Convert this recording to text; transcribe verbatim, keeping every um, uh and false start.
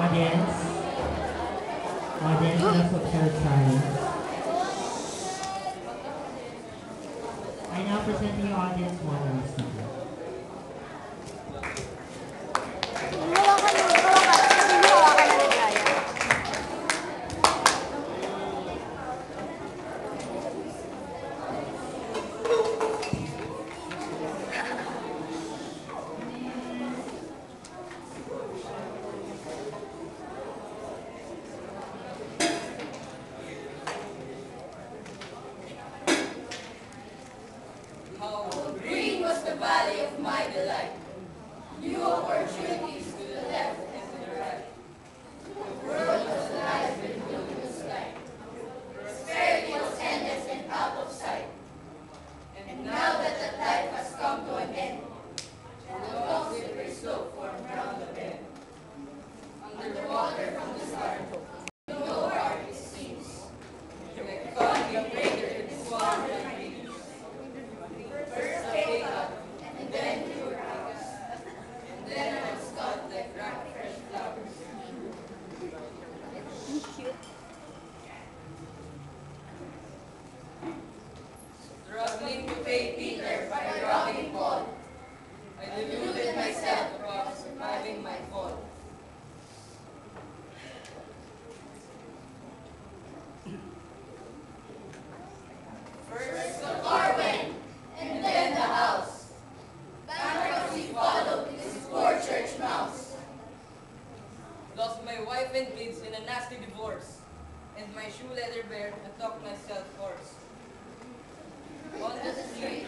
Audience, audience, let's observe silence. I now present to you audience one last time. Hawakan mo, hawakan. Hindi hawakan na ligaya. How green was the valley of my delight. New opportunities to the left and to the right. The world was alive with luminous light. Prosperity was endless and out of sight. And now that that life has come to an end, and the long slippery slope formed round the bend. Underwater from the start, no heart it seems. The economy cratered and swarmed with dreams. First a pickup, and then fewer hours. And then I was caught like ripe fresh flowers. Cute. Struggling to pay Peter by robbing Paul, I deluded myself about surviving my fall. First the car went, and then the house. Bankruptcy followed this poor church mouse. Lost my wife and kids in a nasty divorce, and my shoe leather bare and took myself hoarse. On the street,